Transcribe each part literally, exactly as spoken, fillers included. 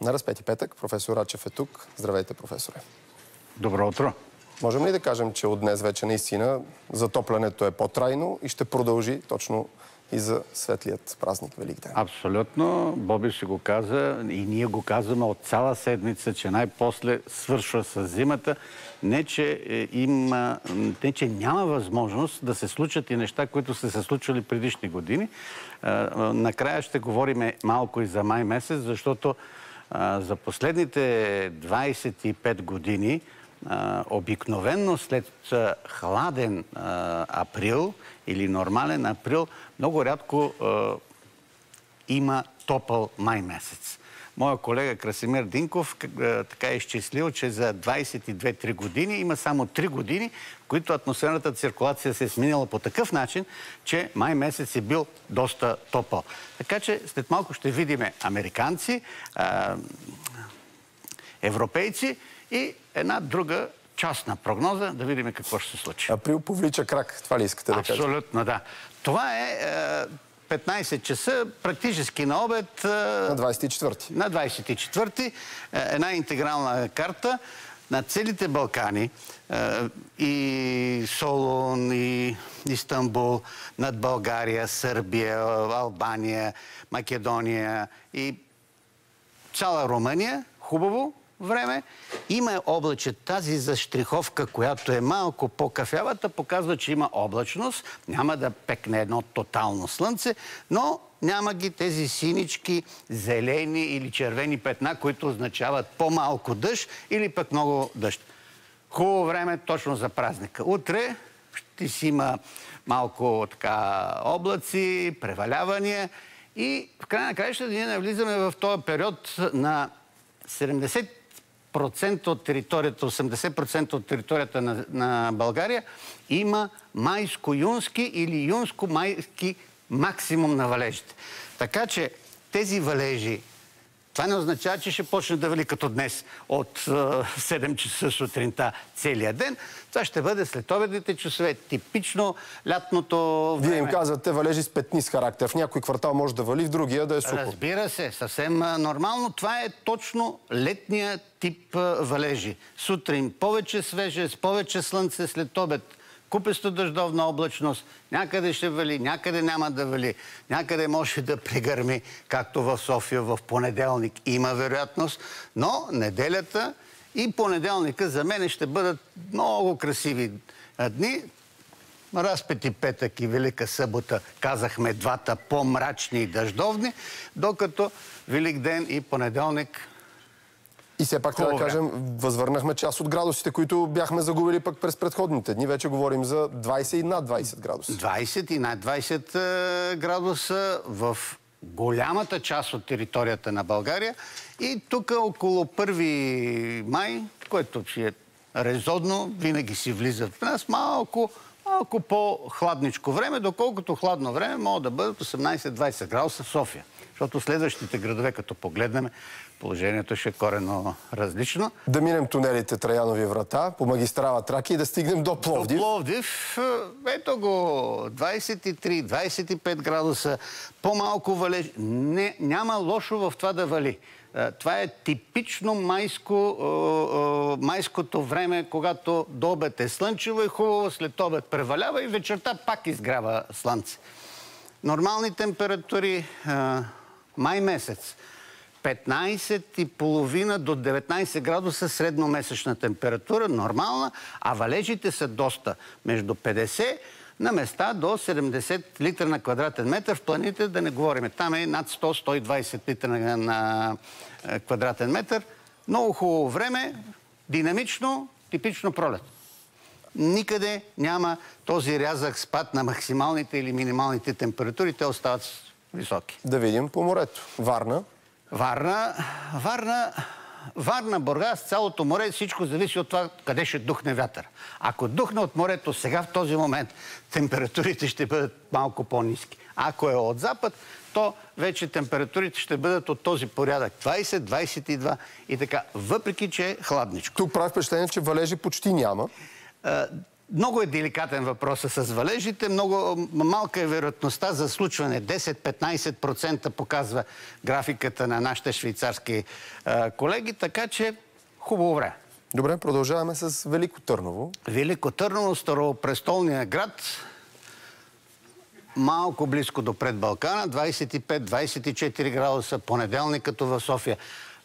На Разпети петък професор Рачев е тук. Здравейте, професоре. Добро утро. Можем ли да кажем, че от днес вече наистина затоплянето е по-трайно и ще продължи точно и за светлият празник Великден? Абсолютно. Боби ще го каза и ние го казваме от цяла седмица, че най-после свършва с зимата. Не че, има, не, че няма възможност да се случат и неща, които са се случвали предишни години. Накрая ще говорим малко и за май месец, защото за последните двайсет и пет години обикновенно след хладен април или нормален април много рядко има топъл май месец. Моя колега Красимир Динков така е изчислил, че за двайсет и две-три години има само три години, в които атмосферната циркулация се е сменила по такъв начин, че май месец е бил доста топъл. Така че след малко ще видим американци, европейци и една друга частна прогноза, да видим какво ще се случи. Април повлича крак, това ли искате да кажете? Абсолютно, да. Това е петнайсет часа, практически на обед. На двайсет и четвърти. На двайсет и четвърти. Една интегрална карта на целите Балкани. И Солун, и Истанбул, над България, Сърбия, Албания, Македония и цяла Румъния. Хубаво време. Има облаче. Тази заштриховка, която е малко по-кафявата, показва, че има облачност. Няма да пекне едно тотално слънце, но няма ги тези синички, зелени или червени петна, които означават по-малко дъжд или пък много дъжд. Хубаво време точно за празника. Утре ще си има малко така облаци, превалявания и в края на краищата ние навлизаме в този период на седемдесет процента от територията, осемдесет процента от територията на, на България има майско-юнски или юнско-майски максимум на валежите. Така че тези валежи, това не означава, че ще почне да вали като днес от седем часа сутринта целия ден. Това ще бъде след обедните часове, типично лятното време. Вие им казвате валежи с петни с характер. В някой квартал може да вали, в другия да е сухо. Разбира се, съвсем нормално. Това е точно летния тип валежи. Сутрин повече свежест, повече слънце, след обед купесто дъждовна облачност. Някъде ще вали, някъде няма да вали. Някъде може да пригърми, както в София в понеделник има вероятност. Но неделята и понеделника за мен ще бъдат много красиви дни. Разпети петък и Велика събота казахме двата по-мрачни и дъждовни, докато Великден и понеделник. И все пак трябва да кажем, възвърнахме част от градусите, които бяхме загубили пък през предходните дни. Вече говорим за двайсет и над двайсет градуса. двайсет и над двайсет градуса в голямата част от територията на България. И тук около първи май, което си е резонно, винаги си влизат в нас малко, малко по-хладничко време, доколкото хладно време могат да бъдат осемнайсет-двайсет градуса в София. Защото следващите градове, като погледнем, положението ще е коренно различно. Да минем тунелите Траянови врата, по магистрала Тракия и да стигнем до Пловдив. До Пловдив, ето го, двайсет и три двайсет и пет градуса, по-малко валеж. Не, няма лошо в това да вали. Това е типично майско, майското време, когато до обед е слънчево и хубаво, след обед превалява и вечерта пак изгрява слънце. Нормални температури май месец. петнайсет и половина до деветнайсет градуса средномесечна температура, нормална, а валежите са доста. Между петдесет на места до седемдесет литра на квадратен метър. В планините да не говорим. Там е над сто до сто и двайсет литра на, на квадратен метър. Много хубаво време, динамично, типично пролет. Никъде няма този рязък спад на максималните или минималните температури. Те остават високи. Да видим по морето. Варна. Варна, Варна, Варна, Бургас, цялото море, всичко зависи от това къде ще духне вятър. Ако духне от морето сега в този момент, температурите ще бъдат малко по-ниски. Ако е от запад, то вече температурите ще бъдат от този порядък двайсет, двайсет и два и така, въпреки че е хладничко. Тук прави впечатление, че валежи почти няма. Много е деликатен въпросът с валежите. Много малка е вероятността за случване. десет-петнайсет процента показва графиката на нашите швейцарски а, колеги, така че хубаво време. Добре, продължаваме с Велико Търново. Велико Търново, старопрестолния град, малко близко до пред Балкана, двайсет и пет - двайсет и четири градуса, понеделник като в София.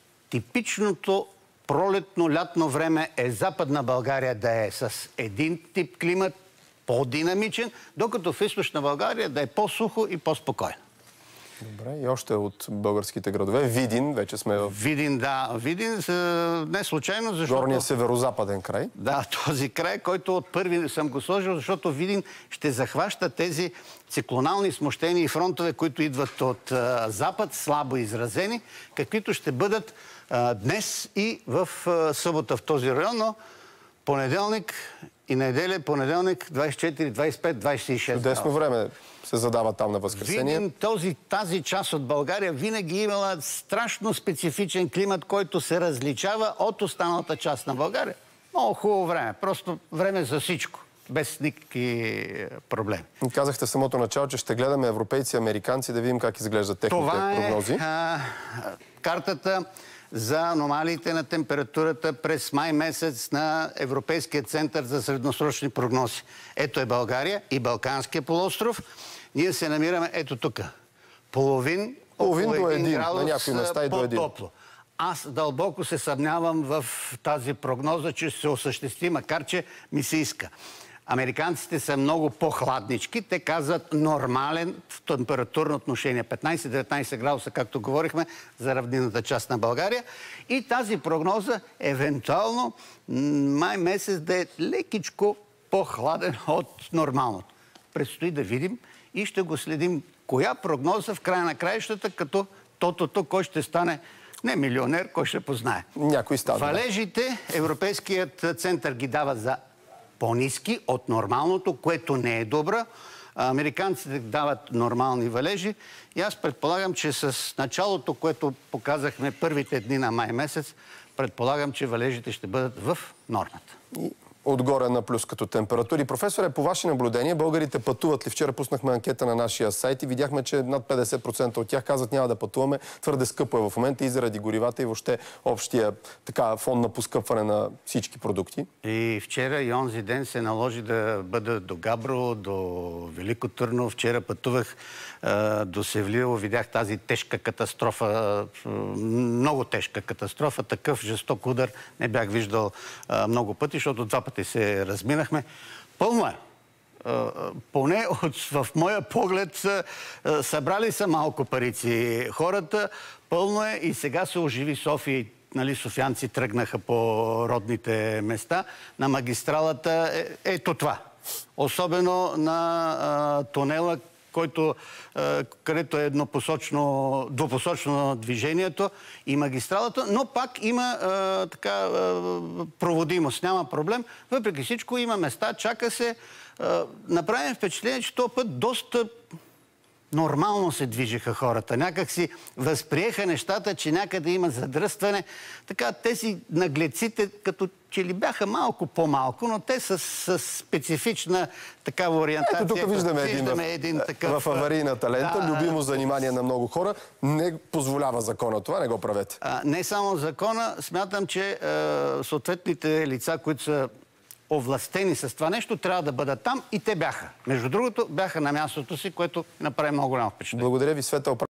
Типичното пролетно-лятно време е Западна България да е с един тип климат, по-динамичен, докато в Източна България да е по-сухо и по-спокойно. Добре, и още от българските градове. Видин, вече сме в... Видин, да. Видин не случайно, защото... Горния северо-западен край. Да, този край, който от първи съм го сложил, защото Видин ще захваща тези циклонални смущени фронтове, които идват от а, запад, слабо изразени, каквито ще бъдат а, днес и в а, събота в този район, но понеделник и неделя, понеделник двайсет и четири, двайсет и пет, двайсет и шест. Чудесно време се задава там на Възкресение. Видим, този, тази част от България винаги имала страшно специфичен климат, който се различава от останалата част на България. Много хубаво време. Просто време за всичко. Без никакви проблеми. Казахте в самото начало, че ще гледаме европейци и американци да видим как изглеждат техните Това прогнози. Това е картата за аномалиите на температурата през май месец на Европейския център за средносрочни прогнози. Ето е България и Балканския полуостров. Ние се намираме ето тук. Половин, Половин до един, градус на някои места и до един. по-топло. Аз дълбоко се съмнявам в тази прогноза, че се осъществи, макар че ми се иска. Американците са много по-хладнички. Те казват нормален в температурно отношение петнайсет - деветнайсет градуса, както говорихме, за равнинната част на България. И тази прогноза, евентуално, май месец да е лекичко по-хладен от нормалното. Предстои да видим и ще го следим. Коя прогноза в края на краищата, като тотото, кой ще стане не милионер, кой ще познае. Някой става. Валежите Европейският център ги дава за по-ниски от нормалното, което не е добро. Американците дават нормални валежи. И аз предполагам, че с началото, което показахме първите дни на май месец, предполагам, че валежите ще бъдат в нормата. И отгоре на плюс като температури. Професоре, по ваши наблюдения, българите пътуват ли? Вчера пуснахме анкета на нашия сайт и видяхме, че над петдесет процента от тях казват няма да пътуваме. Твърде скъпо е в момента и заради горивата и въобще общия така, фон на поскъпване на всички продукти. И вчера и онзи ден се наложи да бъда до Габрово, до Велико Търново. Вчера пътувах а, до Севлиево, видях тази тежка катастрофа, много тежка катастрофа. Такъв жесток удар не бях виждал а, много пъти, защото два пъти се разминахме. Пълно е. Поне от, в моя поглед събрали са малко парици хората. Пълно е и сега се оживи София. Нали, софианци тръгнаха по родните места. На магистралата е, ето това. Особено на а, тунела, който, а, където е еднопосочно, двупосочно движението и магистралата, но пак има а, така а, проводимост, няма проблем. Въпреки всичко има места, чака се. А, направим впечатление, че този път доста нормално се движиха хората. Някак си възприеха нещата, че някъде има задръстване. Така, тези наглеците, като че ли бяха малко по-малко, но те са с специфична такава ориентация. Ето тук виждаме, виждаме един, един в, такъв... в аварийната лента, да, любимо занимание на много хора. Не позволява закона това, не го правете. А, не само закона, смятам, че а, съответните лица, които са овластени с това нещо, трябва да бъдат там и те бяха. Между другото, бяха на мястото си, което направи много голямо впечатление. Благодаря ви, Света.